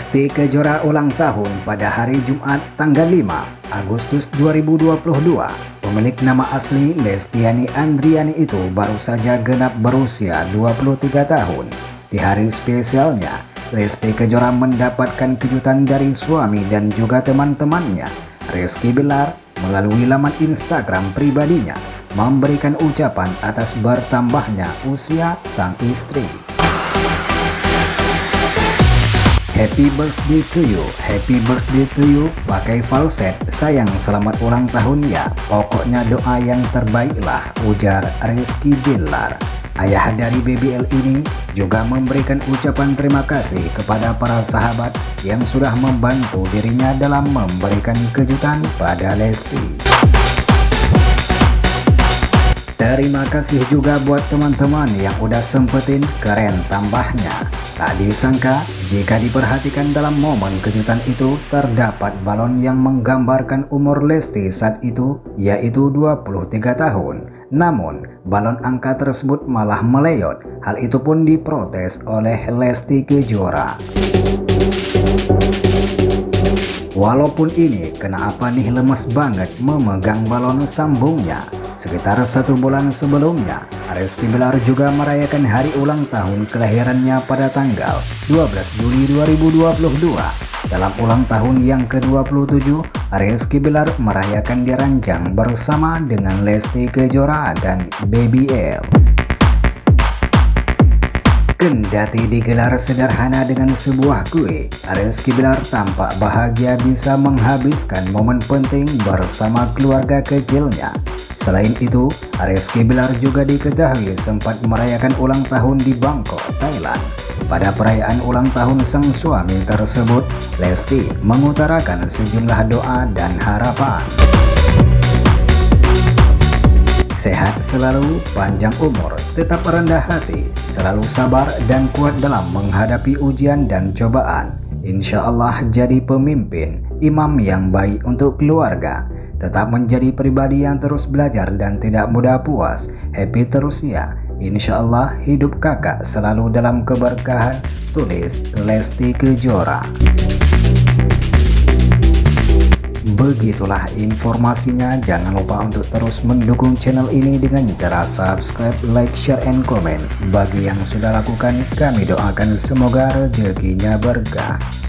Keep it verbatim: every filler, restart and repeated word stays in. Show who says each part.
Speaker 1: Lesti Kejora ulang tahun pada hari Jumat tanggal lima Agustus dua ribu dua puluh dua. Pemilik nama asli Lestiani Andriani itu baru saja genap berusia dua puluh tiga tahun. Di hari spesialnya, Lesti Kejora mendapatkan kejutan dari suami dan juga teman-temannya. Rizky Bilar melalui laman Instagram pribadinya memberikan ucapan atas bertambahnya usia sang istri. Happy birthday to you, happy birthday to you, pakai falset, sayang selamat ulang tahun ya, pokoknya doa yang terbaiklah, ujar Rizky Bilar. Ayah dari B B L ini juga memberikan ucapan terima kasih kepada para sahabat yang sudah membantu dirinya dalam memberikan kejutan pada Lesti. Terima kasih juga buat teman-teman yang udah sempetin, keren tambahnya. Tak disangka jika diperhatikan dalam momen kejutan itu terdapat balon yang menggambarkan umur Lesti saat itu, yaitu dua puluh tiga tahun. Namun balon angka tersebut malah meleyot. Hal itu pun diprotes oleh Lesti Kejora. Walaupun ini kenapa nih lemes banget memegang balon, sambungnya. Sekitar satu bulan sebelumnya, Rizky Bilar juga merayakan hari ulang tahun kelahirannya pada tanggal dua belas Juli dua ribu dua puluh dua. Dalam ulang tahun yang ke dua puluh tujuh, Rizky Bilar merayakan di ranjang bersama dengan Lesti Kejora dan B B L. Kendati digelar sederhana dengan sebuah kue, Rizky Bilar tampak bahagia bisa menghabiskan momen penting bersama keluarga kecilnya. Selain itu, Rizky Bilar juga diketahui sempat merayakan ulang tahun di Bangkok, Thailand. Pada perayaan ulang tahun sang suami tersebut, Lesti mengutarakan sejumlah doa dan harapan. Sehat selalu, panjang umur, tetap rendah hati, selalu sabar dan kuat dalam menghadapi ujian dan cobaan. Insya Allah jadi pemimpin, imam yang baik untuk keluarga. Tetap menjadi pribadi yang terus belajar dan tidak mudah puas. Happy terus ya. Insya Allah hidup kakak selalu dalam keberkahan, tulis Lesti Kejora. Begitulah informasinya. Jangan lupa untuk terus mendukung channel ini dengan cara subscribe, like, share, and comment. Bagi yang sudah lakukan, kami doakan semoga rezekinya berkah.